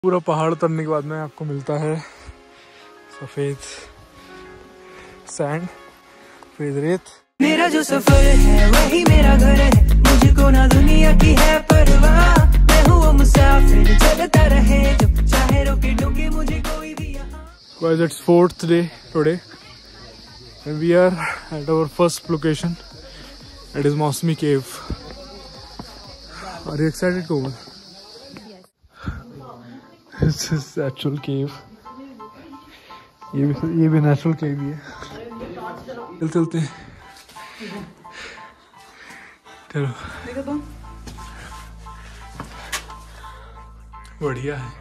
पूरा पहाड़ उतरने के बाद में आपको मिलता है सफेद सैंड, सफेद रेत। मेरा जो सफर है वही मेरा घर है, मुझको ना दुनिया की है परवाह, मैं हूँ वो मुसाफिर चलता रहे जो चाहे रोके टोके मुझे कोई भी यहाँ। Guys, it's 4th day today and we are at our first location. It is Mawsmai Cave. Are you excited, Komal? This is actual cave. ये भी नेचुरल केव ही है। चलते हैं। चलो। देखो तुम। बढ़िया है।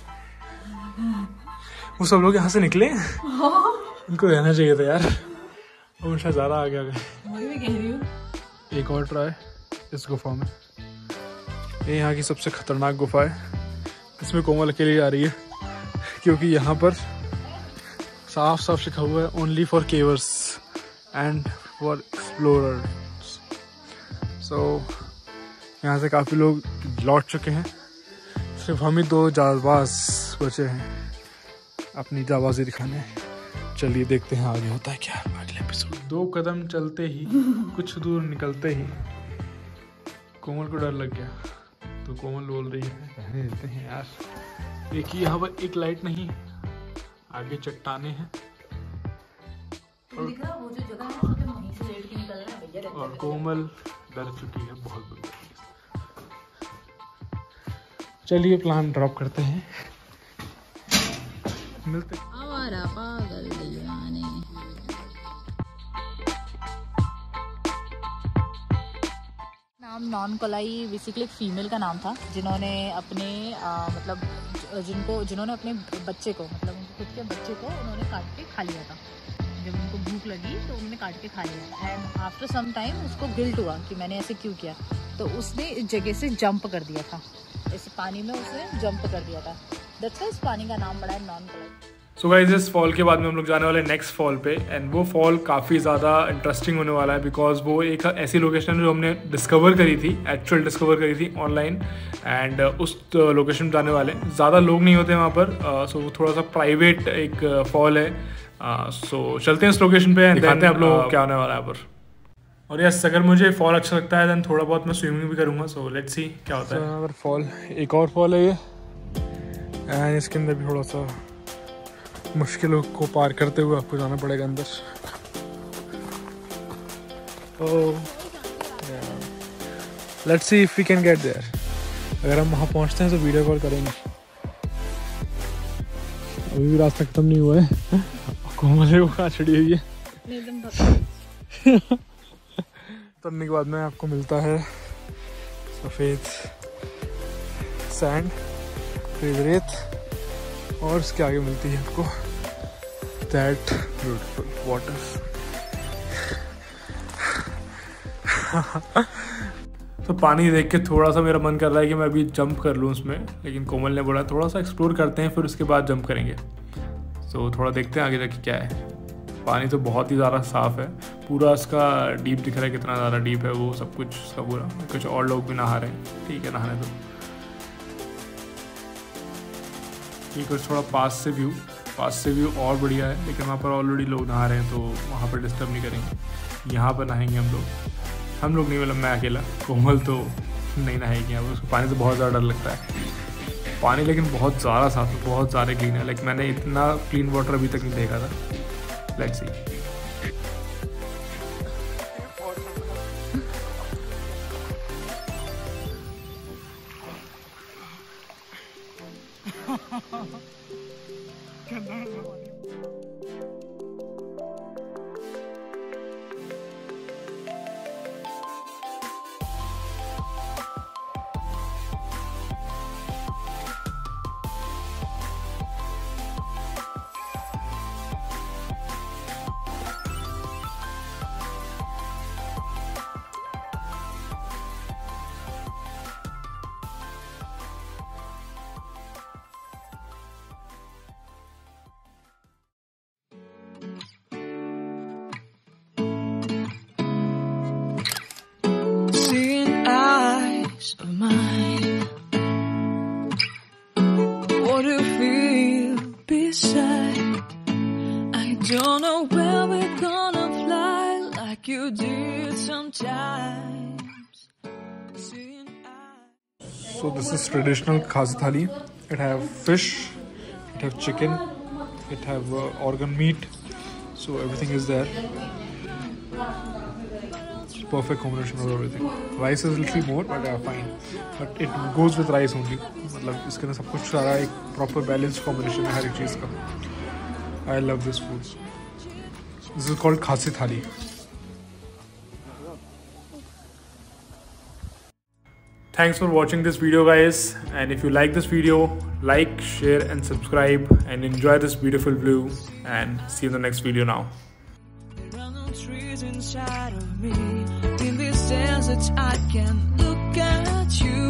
वो सब लोग यहाँ से निकले। इनको रहना चाहिए था यार। उनसे ज़्यादा आगे आ गए। वही मैं कह रही हूँ। एक और ट्राई इस गुफा में। ये यहाँ की सबसे खतरनाक गुफा है। इसमें कोमल अकेली जा रही है क्योंकि यहाँ पर साफ साफ लिखा हुआ है only for cavers and for explorers. So यहाँ से काफ़ी लोग लौट चुके हैं, सिर्फ हम ही 2 जाबाज बचे हैं अपनी जाबाजी दिखाने। चलिए देखते हैं आगे होता है क्या अगले एपिसोड। 2 कदम चलते ही कुछ दूर निकलते ही कोमल को डर लग गया, तो कोमल बोल रही है रहने देते हैं यार। एक ही यहाँ पर एक लाइट नहीं, आगे चट्टाने हैं और कोमल डर चुकी है बहुत बुरी तरीके से। चलिए प्लान ड्रॉप करते हैं, मिलते हैं। नाम नॉनकलाई बेसिकली एक फीमेल का नाम था जिन्होंने अपने जिन्होंने अपने बच्चे को मतलब उनके खुद के बच्चे को उन्होंने काट के खा लिया था। जब उनको भूख लगी तो उन्होंने काट के खा लिया एंड आफ्टर सम टाइम उसको गिल्ट हुआ कि मैंने ऐसे क्यों किया, तो उसने इस जगह से जंप कर दिया था, ऐसे पानी में उसने जंप कर दिया था। दैट्स व्हाई इस पानी का नाम पड़ा है नॉनकलाई। सो गाइस, इस फॉल के बाद में हम लोग जाने वाले नेक्स्ट फॉल पे एंड वो फॉल काफ़ी ज़्यादा इंटरेस्टिंग होने वाला है बिकॉज वो एक ऐसी लोकेशन है जो हमने डिस्कवर करी थी, एक्चुअल डिस्कवर करी थी ऑनलाइन एंड उस लोकेशन पे जाने वाले। ज़्यादा लोग नहीं होते वहाँ पर, सो वो थोड़ा सा प्राइवेट एक फॉल है। सो चलते हैं इस लोकेशन पे, दिखाते हैं आप लोग क्या होने वाला है यहाँ पर। और यस, अगर मुझे फॉल अच्छा लगता है देन थोड़ा बहुत मैं स्विमिंग भी करूँगा, सो लेट्स सी क्या होता है। यहाँ पर फॉल, एक और फॉल है ये एंड इसके अंदर भी थोड़ा सा मुश्किलों को पार करते हुए आपको जाना पड़ेगा अंदर। Let's see if we can get there. अगर हम वहाँ पहुँचते हैं तो वीडियो कॉल करेंगे। अभी भी रास्ता खत्म नहीं हुआ है। कोमल को कहाँ छड़ी हुई है। उतरने के बाद में आपको मिलता है सफ़ेद सैंड, सफ़ेद रेत और उसके आगे मिलती है आपको दैट ब्यूटीफुल वाटर्स। तो पानी देख के थोड़ा सा मेरा मन कर रहा है कि मैं अभी जंप कर लूँ उसमें, लेकिन कोमल ने बोला थोड़ा सा एक्सप्लोर करते हैं फिर उसके बाद जंप करेंगे। तो थोड़ा देखते हैं आगे जाके क्या है। पानी तो बहुत ही ज़्यादा साफ़ है, पूरा उसका डीप दिख रहा है, कितना ज़्यादा डीप है वो सब कुछ उसका पूरा। कुछ और लोग भी नहा रहे हैं, ठीक है नहाने दो। ये कुछ थोड़ा पास से व्यू और बढ़िया है, लेकिन वहाँ पर ऑलरेडी लोग नहा रहे हैं तो वहाँ पर डिस्टर्ब नहीं करेंगे। यहाँ पर नहाएंगे हम लोग नहीं, मतलब मैं अकेला, कोमल तो नहीं नहाएगी यहाँ पर, उसको पानी से बहुत ज़्यादा डर लगता है। पानी लेकिन बहुत ज़्यादा साफ है, बहुत ज़्यादा क्लीन है, लाइक मैंने इतना क्लीन वाटर अभी तक नहीं देखा था। Let's see. to feel beside. I don't know where we're gonna fly like you did sometimes. So this is traditional Khasi thali. It have fish, it have chicken, it have organ meat. So everything is there. It's perfect combination of everything. Rice is a little more, but fine. But it goes with rice only. मतलब इसके अंदर सब कुछ सारा एक proper balanced combination है हर एक चीज़ का. I love this food. This is called Khasi thali. Thanks for watching this video, guys, and if you like this video, like, share and subscribe, and enjoy this beautiful view, and see you in the next video now. There are no trees inside of me. In this desert I can look at you.